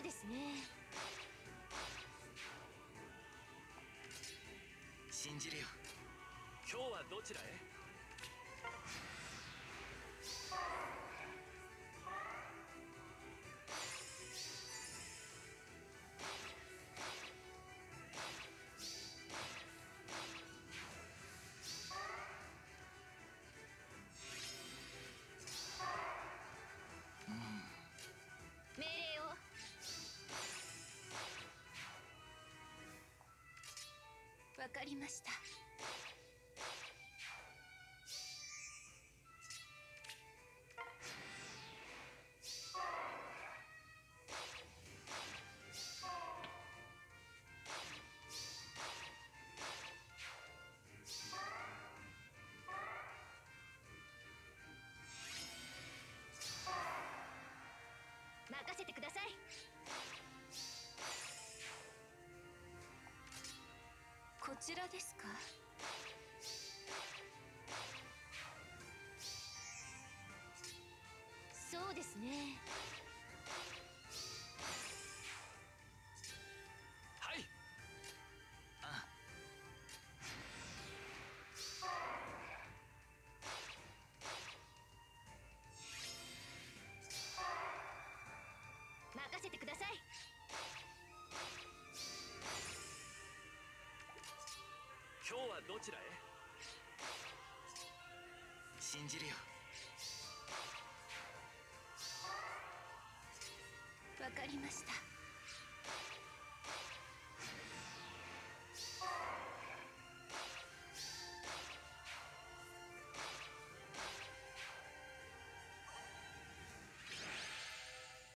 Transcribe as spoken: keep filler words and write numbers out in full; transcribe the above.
ですね。 信じるよ。 今日はどちらへ？ 命令を。わかりました。任せてください。こちらですか？そうですね。 はい。 あ任せてください。 今日はどちらへ？ 信じるよ。 わかりました。